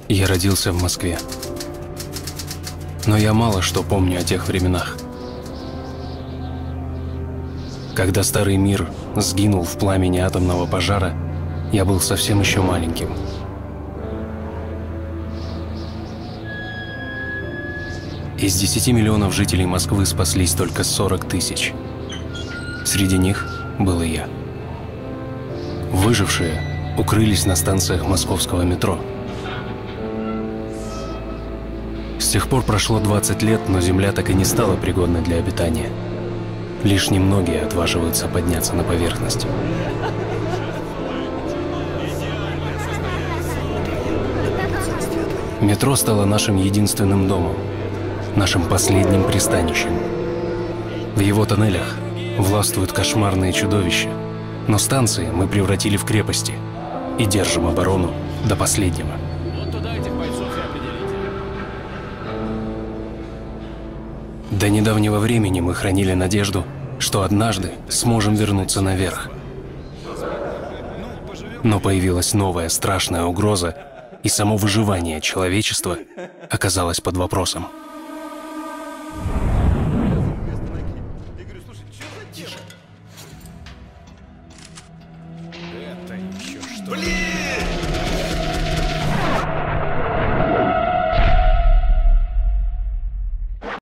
Я родился в Москве. Но я мало что помню о тех временах. Когда старый мир сгинул в пламени атомного пожара, я был совсем еще маленьким. Из 10 миллионов жителей Москвы спаслись только 40 тысяч. Среди них был и я. Выжившие укрылись на станциях московского метро. С тех пор прошло 20 лет, но Земля так и не стала пригодной для обитания. Лишь немногие отваживаются подняться на поверхность. Метро стало нашим единственным домом, нашим последним пристанищем. В его тоннелях властвуют кошмарные чудовища, но станции мы превратили в крепости и держим оборону до последнего. До недавнего времени мы хранили надежду, что однажды сможем вернуться наверх. Но появилась новая страшная угроза, и само выживание человечества оказалось под вопросом.